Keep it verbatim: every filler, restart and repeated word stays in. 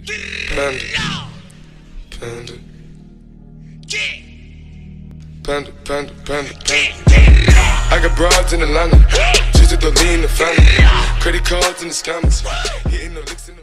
Panda, panda, panda, panda, panda, panda. I got broads in Atlanta, just to the lean the family. Credit cards in the scammers, hitting the licks in the